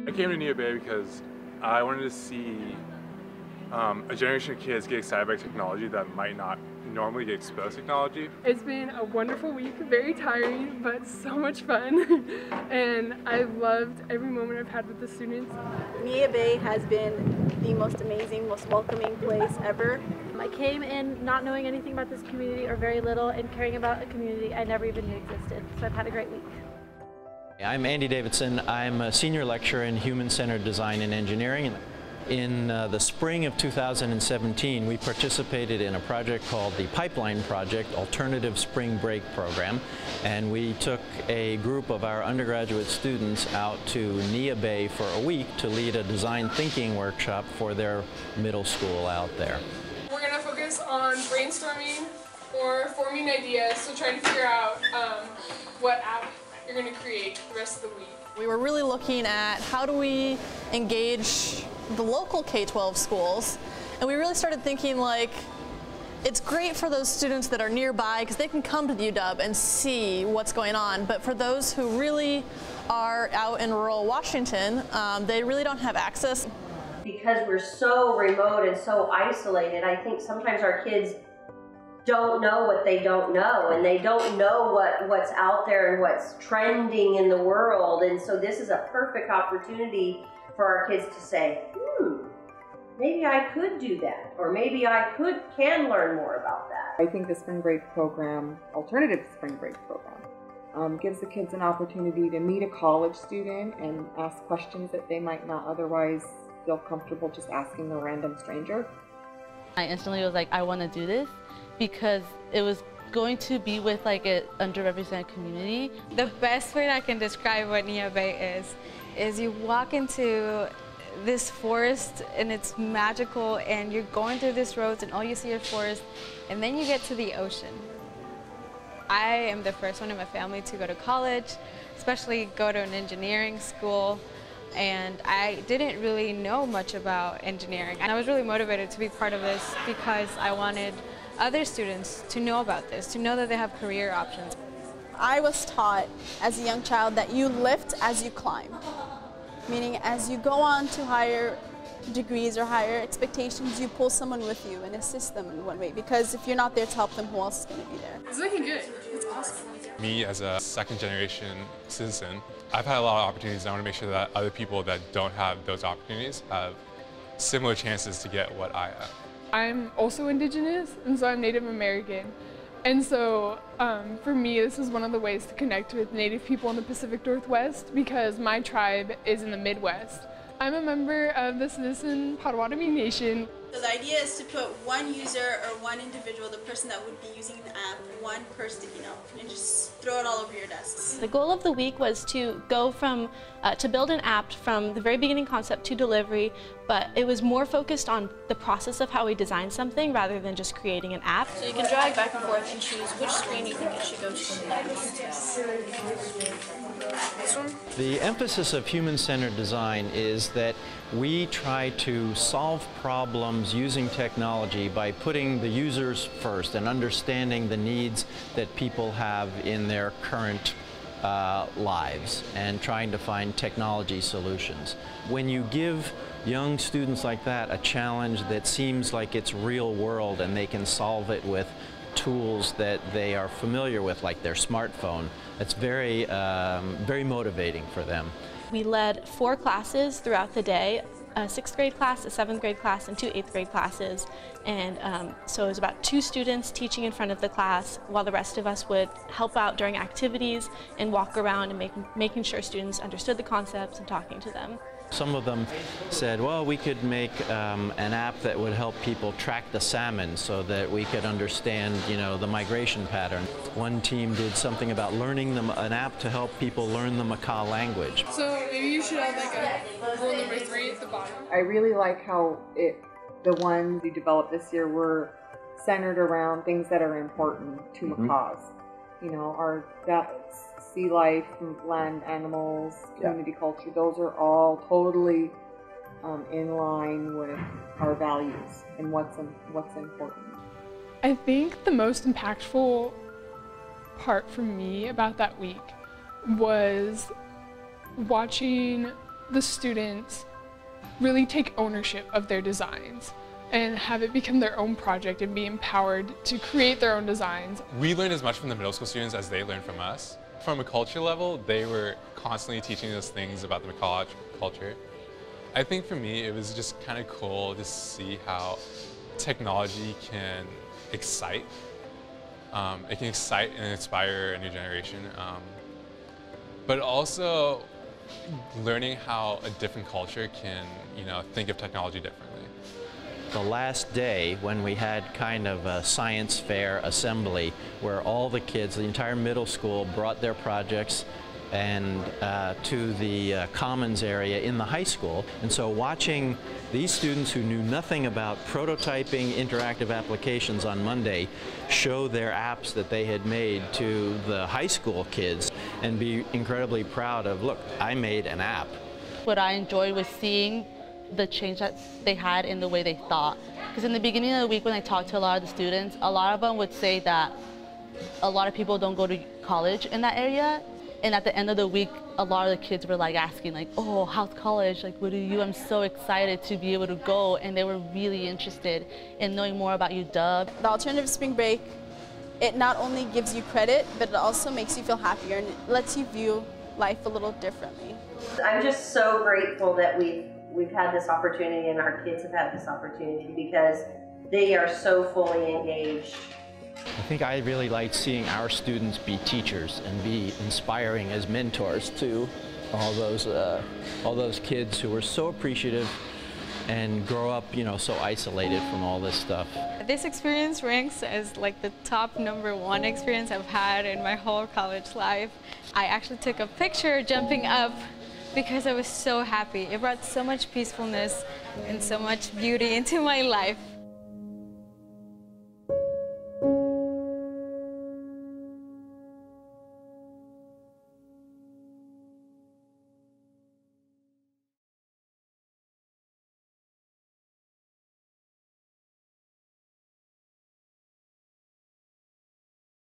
I came to Neah Bay because I wanted to see a generation of kids get excited by technology that might not normally get exposed to technology. It's been a wonderful week, very tiring, but so much fun. And I've loved every moment I've had with the students. Neah Bay has been the most amazing, most welcoming place ever. I came in not knowing anything about this community or very little and caring about a community I never even knew existed. So I've had a great week. I'm Andy Davidson. I'm a senior lecturer in human-centered design and engineering. In the spring of 2017, we participated in a project called the Pipeline Project Alternative Spring Break Program, and we took a group of our undergraduate students out to Neah Bay for a week to lead a design thinking workshop for their middle school out there. We're going to focus on brainstorming or forming ideas, so trying to figure out what app you're going to create the rest of the week. We were really looking at how do we engage the local K-12 schools, and we really started thinking like it's great for those students that are nearby because they can come to the UW and see what's going on, but for those who really are out in rural Washington, they really don't have access. Because we're so remote and so isolated, I think sometimes our kids don't know what they don't know, and they don't know what's out there and what's trending in the world, and so this is a perfect opportunity for our kids to say, maybe I could do that, or maybe I can learn more about that. I think the spring break program, alternative spring break program, gives the kids an opportunity to meet a college student and ask questions that they might not otherwise feel comfortable just asking a random stranger. I instantly was like, I want to do this because it was going to be with like an underrepresented community. The best way I can describe what Neah Bay is you walk into this forest and it's magical, and you're going through these roads and all you see is forest, and then you get to the ocean. I am the first one in my family to go to college, especially go to an engineering school, and I didn't really know much about engineering. And I was really motivated to be part of this because I wanted other students to know about this, to know that they have career options. I was taught as a young child that you lift as you climb, meaning as you go on to higher degrees or higher expectations, you pull someone with you and assist them in one way, because if you're not there to help them, who else is going to be there? It's looking good. It's awesome. Me, as a second-generation citizen, I've had a lot of opportunities, and I want to make sure that other people that don't have those opportunities have similar chances to get what I have. I'm also Indigenous, and so I'm Native American. And so for me, this is one of the ways to connect with Native people in the Pacific Northwest, because my tribe is in the Midwest. I'm a member of the Citizen Potawatomi Nation. So the idea is to put one user or one individual, the person that would be using the app, one person, and just throw it all over your desks. The goal of the week was to go from, to build an app from the very beginning concept to delivery, but it was more focused on the process of how we design something rather than just creating an app. So you can drag back and forth and choose which screen you think it should go to next. This one? The emphasis of human-centered design is that we try to solve problems using technology by putting the users first and understanding the needs that people have in their current lives and trying to find technology solutions. When you give young students like that a challenge that seems like it's real world and they can solve it with tools that they are familiar with, like their smartphone, it's very, very motivating for them. We led 4 classes throughout the day, a 6th grade class, a 7th grade class, and 2 8th grade classes. And so it was about 2 students teaching in front of the class, while the rest of us would help out during activities and walk around and making sure students understood the concepts and talking to them. Some of them said, well, we could make an app that would help people track the salmon so that we could understand, the migration pattern. One team did something about learning an app to help people learn the Makah language. So maybe you should have like a rule number 3 at the bottom. I really like how the ones we developed this year were centered around things that are important to Makahs. Our sea life, land animals, community culture, those are all totally in line with our values and what's important. I think the most impactful part for me about that week was watching the students really take ownership of their designs and have it become their own project and be empowered to create their own designs. We learned as much from the middle school students as they learned from us. From a culture level, they were constantly teaching us things about the Makah culture. I think for me, it was just kind of cool to see how technology can excite. It can excite and inspire a new generation, but also learning how a different culture can, think of technology differently. The last day when we had kind of a science fair assembly where all the kids, the entire middle school, brought their projects and to the commons area in the high school. And so watching these students who knew nothing about prototyping interactive applications on Monday show their apps that they had made to the high school kids and be incredibly proud of, look, I made an app. What I enjoyed was seeing the change that they had in the way they thought. Because in the beginning of the week when I talked to a lot of the students, a lot of them would say that a lot of people don't go to college in that area. And at the end of the week, a lot of the kids were like asking like, oh, how's college? Like, what do you? I'm so excited to be able to go. And they were really interested in knowing more about UW. The alternative spring break, it not only gives you credit, but it also makes you feel happier and it lets you view life a little differently. I'm just so grateful that we've had this opportunity and our kids have had this opportunity because they are so fully engaged. I think I really like seeing our students be teachers and be inspiring as mentors to all those kids who are so appreciative and grow up, so isolated from all this stuff. This experience ranks as like the top #1 experience I've had in my whole college life. I actually took a picture jumping up because I was so happy. It brought so much peacefulness and so much beauty into my life.